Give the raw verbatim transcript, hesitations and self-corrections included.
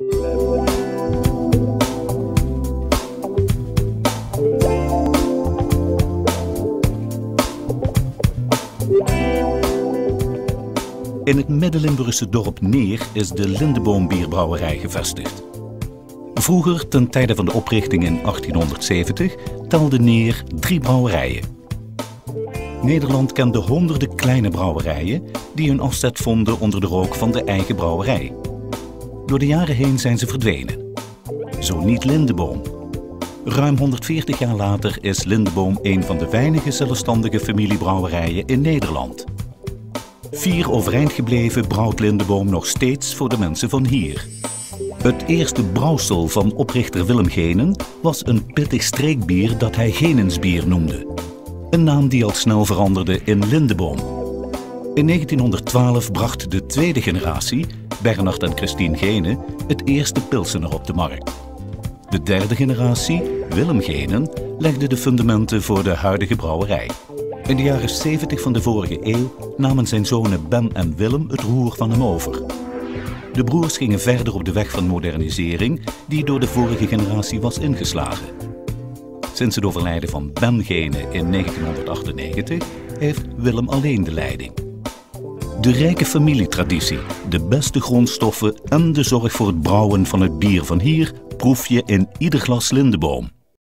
In het Midden-Limburgse dorp Neer is de Lindeboom bierbrouwerij gevestigd. Vroeger, ten tijde van de oprichting in achttienhonderdzeventig, telde Neer drie brouwerijen. Nederland kende honderden kleine brouwerijen die hun afzet vonden onder de rook van de eigen brouwerij. Door de jaren heen zijn ze verdwenen. Zo niet Lindeboom. Ruim honderdveertig jaar later is Lindeboom een van de weinige zelfstandige familiebrouwerijen in Nederland. Vier overeind gebleven brouwt Lindeboom nog steeds voor de mensen van hier. Het eerste brouwsel van oprichter Willem Genen was een pittig streekbier dat hij Genensbier noemde. Een naam die al snel veranderde in Lindeboom. In negentienhonderdtwaalf bracht de tweede generatie, Bernard en Christine Genen, het eerste pilsener op de markt. De derde generatie, Willem Genen, legde de fundamenten voor de huidige brouwerij. In de jaren zeventig van de vorige eeuw namen zijn zonen Ben en Willem het roer van hem over. De broers gingen verder op de weg van modernisering die door de vorige generatie was ingeslagen. Sinds het overlijden van Ben Genen in negentienhonderdachtennegentig heeft Willem alleen de leiding. De rijke familietraditie, de beste grondstoffen en de zorg voor het brouwen van het bier van hier proef je in ieder glas Lindeboom.